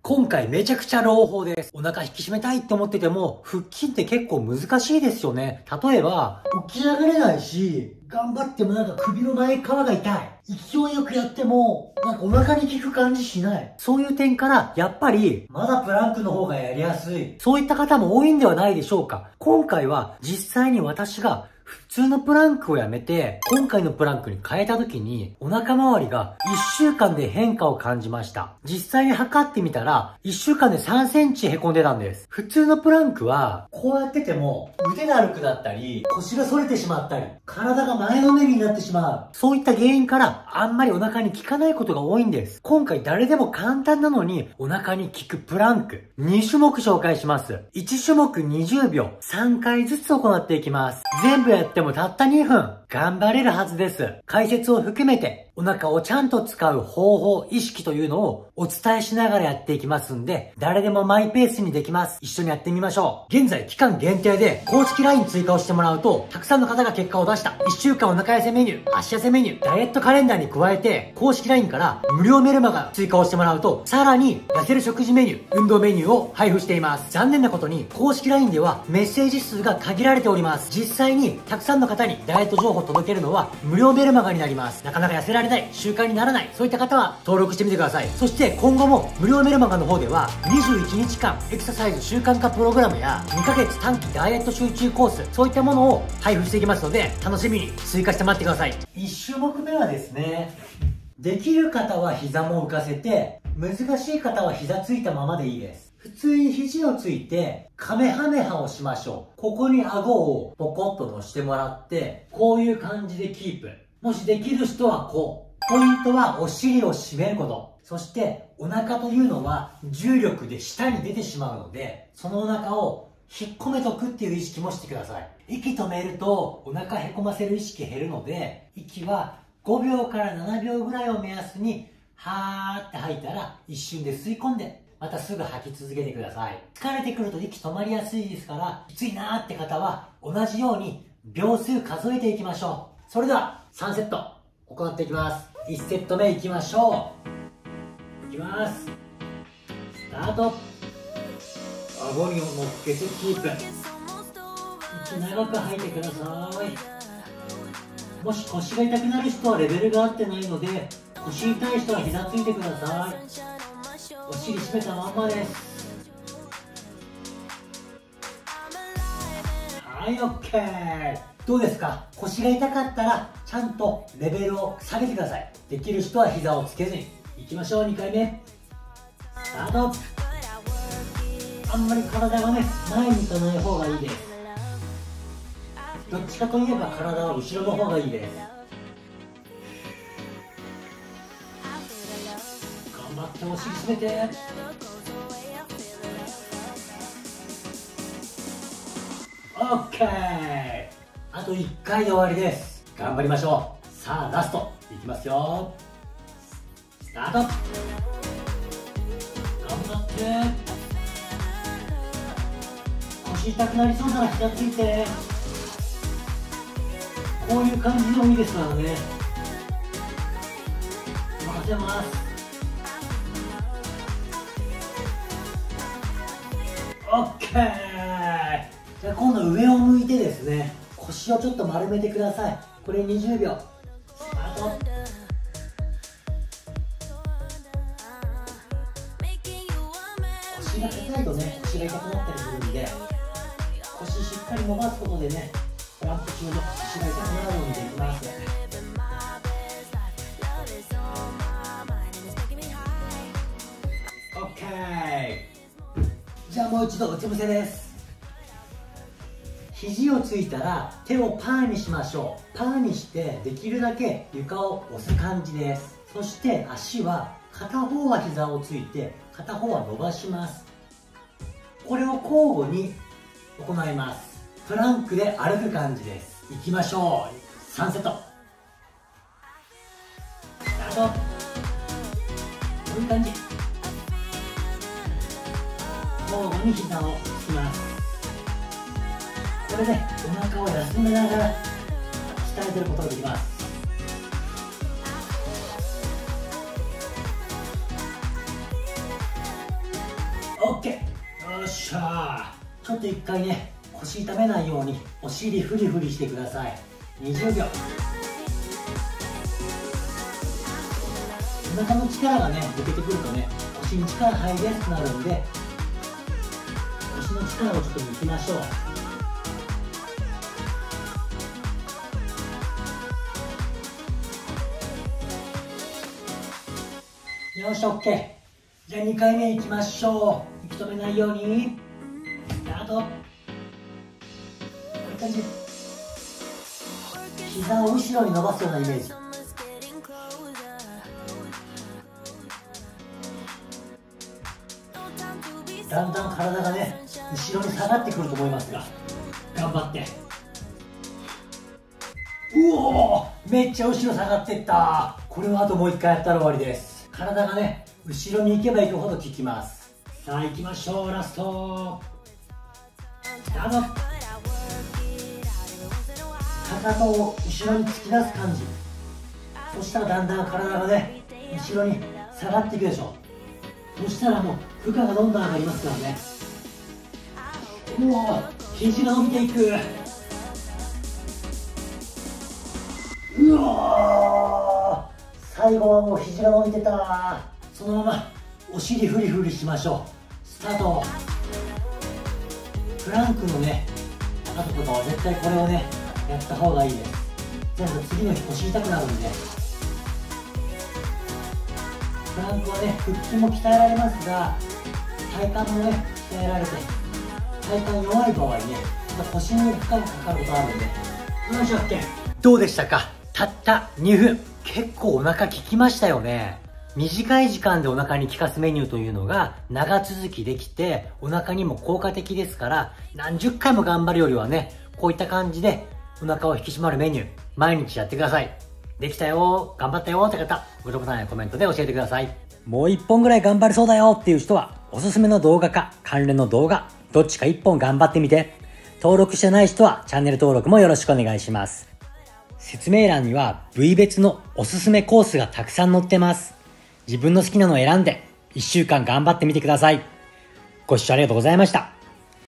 今回めちゃくちゃ朗報です。お腹引き締めたいって思ってても、腹筋って結構難しいですよね。例えば、起き上がれないし、頑張ってもなんか首の前側が痛い。勢いよくやっても、なんかお腹に効く感じしない。そういう点から、やっぱり、まだプランクの方がやりやすい。そういった方も多いんではないでしょうか。今回は実際に私が、普通のプランクをやめて、今回のプランクに変えた時に、お腹周りが1週間で変化を感じました。実際に測ってみたら、1週間で3センチ凹んでたんです。普通のプランクは、こうやってても、腕が歩くだったり、腰が反れてしまったり、体が前のめりになってしまう。そういった原因から、あんまりお腹に効かないことが多いんです。今回誰でも簡単なのに、お腹に効くプランク、2種目紹介します。1種目20秒、3回ずつ行っていきます。全部やってもたった2分、頑張れるはずです。解説を含めて、お腹をちゃんと使う方法、意識というのをお伝えしながらやっていきますんで、誰でもマイペースにできます。一緒にやってみましょう。現在、期間限定で、公式 LINE 追加をしてもらうと、たくさんの方が結果を出した。1週間お腹痩せメニュー、足痩せメニュー、ダイエットカレンダーに加えて、公式 LINE から無料メルマガ追加をしてもらうと、さらに痩せる食事メニュー、運動メニューを配布しています。残念なことに、公式 LINE ではメッセージ数が限られております。実際に、たくさんの方にダイエット情報を届けるのは無料メルマガになります。なかなか痩せられない、習慣にならない、そういった方は登録してみてください。そして今後も無料メルマガの方では21日間エクササイズ習慣化プログラムや2ヶ月短期ダイエット集中コース、そういったものを配布していきますので、楽しみに追加して待ってください。1種目目はですね、できる方は膝も浮かせて、難しい方は膝ついたままでいいです。普通に肘をついて、カメハメハをしましょう。ここに顎をポコッと乗せてもらって、こういう感じでキープ。もしできる人はこう。ポイントはお尻を締めること。そして、お腹というのは重力で下に出てしまうので、そのお腹を引っ込めとくっていう意識もしてください。息止めるとお腹へこませる意識減るので、息は5秒から7秒ぐらいを目安に、はーって吐いたら一瞬で吸い込んで、またすぐ吐き続けてください。疲れてくると息止まりやすいですから、きついなーって方は同じように秒数数えていきましょう。それでは3セット行っていきます。1セット目いきましょう。いきます。スタート。顎に乗っけてキープ。息長く吐いてください。もし腰が痛くなる人はレベルが合ってないので、腰痛い人は膝ついてください。お尻締めたまんまです。はい、OK。どうですか？腰が痛かったらちゃんとレベルを下げてください。できる人は膝をつけずにいきましょう。2回目スタート。あんまり体がね、前に行かない方がいいです。どっちかといえば体は後ろの方がいいです。頑張ってお尻締めて。オッケー。あと1回で終わりです。頑張りましょう。さあラストいきますよ。スタート。頑張って。腰痛くなりそうなら膝ついて。こういう感じでもいいですからね。任せます。オッケー。じゃあ今度上を向いてですね、腰をちょっと丸めてください。これ20秒スタート。腰が硬いとね、腰が痛くなったりするんで、腰しっかり伸ばすことでね、プランク中の腰が痛くなるようにできます。オッケー。じゃあもう一度うつ伏せです。肘をついたら手をパーにしましょう。パーにしてできるだけ床を押す感じです。そして足は片方は膝をついて片方は伸ばします。これを交互に行います。プランクで歩く感じです。いきましょう。3セットスタート。こういう感じ。交互に膝をつきます。これでお腹を休めながら鍛えてることができます。 オッケー。よっしゃー。ちょっと一回ね、腰痛めないようにお尻フリフリしてください。20秒。お腹の力がね抜けてくるとね、腰に力入りやすくなるんで、腰の力をちょっと抜きましょう。よし、OK。じゃあ2回目いきましょう。息止めないようにスタート。こういう感じ。膝を後ろに伸ばすようなイメージ。だんだん体がね後ろに下がってくると思いますが、頑張って。うおー、めっちゃ後ろ下がってった。これはあともう1回やったら終わりです。体がね後ろに行けば行くほど効きます。さあ行きましょう。ラストスタート。かかとを後ろに突き出す感じ。そしたらだんだん体がね後ろに下がっていくでしょ。そしたらもう負荷がどんどん上がりますからね。うお、肘が伸びていく。うお、最後はもう肘が伸びてた。そのままお尻フリフリしましょう。スタート。プランクのね後とかは絶対これをねやった方がいいです。全部次の日腰痛くなるんで。プランクはね腹筋も鍛えられますが、体幹もね鍛えられて、体幹弱い場合ね腰に負荷がかかることあるんで。よし、 OK。 どうでしたか？たった2分。結構お腹効きましたよね。短い時間でお腹に効かすメニューというのが長続きできてお腹にも効果的ですから、何十回も頑張るよりはねこういった感じでお腹を引き締まるメニュー毎日やってください。できたよ、頑張ったよって方、グッドボタンやコメントで教えてください。もう1本ぐらい頑張れそうだよっていう人は、おすすめの動画か関連の動画、どっちか1本頑張ってみて。登録してない人はチャンネル登録もよろしくお願いします。説明欄には部位別のおすすめコースがたくさん載ってます。自分の好きなのを選んで1週間頑張ってみてください。ご視聴ありがとうございました。